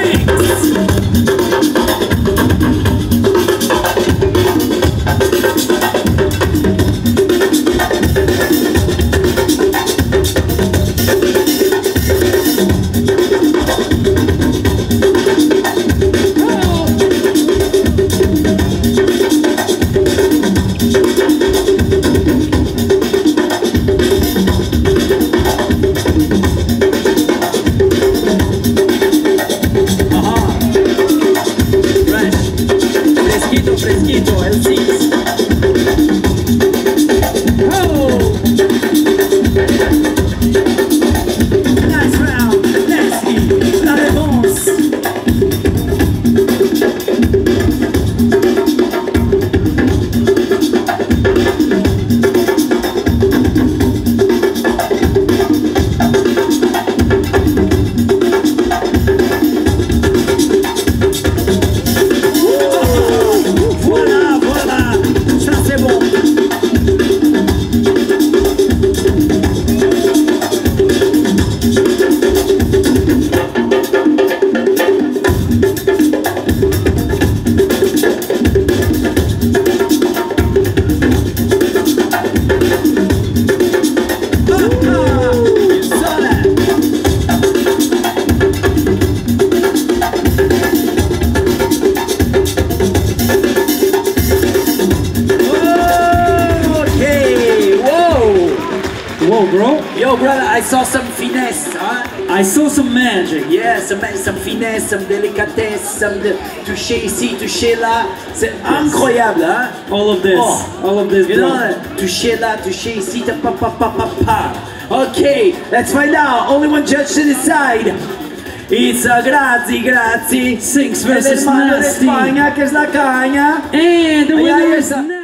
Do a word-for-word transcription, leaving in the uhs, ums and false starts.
Bro. Yo, brother, I saw some finesse, huh? I saw some magic. Yeah, some, some finesse, some délicatesse, some de toucher ici, toucher là. C'est incroyable, hein? All of this. Oh. All of this, bro. You know, toucher là, toucher ici, ta pa pa pa pa pa. Okay, let's find out. Only one judge to decide. It's a grazie, grazie. Sinks versus Nasty. Nasty. Spagna, che è la cagna. And the winner is